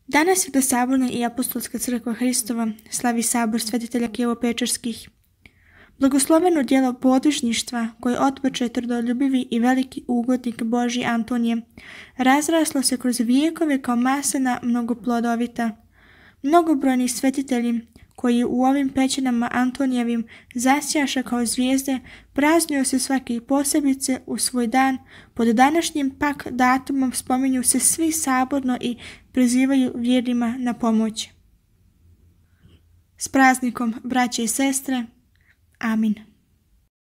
Danas Svetosaborna i Apostolska crkva Hristova slavi sabor svetitelja Kijevo-Pečarskih. Blagosloveno djelo podvižništva koje otpoče trdoljubivi i veliki ugodnik Božji Antonije razraslo se kroz vijekove kao maslina mnogoplodovita. Mnogobrojni svetitelji koji u ovim pećinama Antonijevim zasjaša kao zvijezde praznuju se svaki posebice u svoj dan. Pod današnjim pak datumom spominju se svi saborno i prizivaju vjernima na pomoć. S praznikom, braće i sestre. Amin.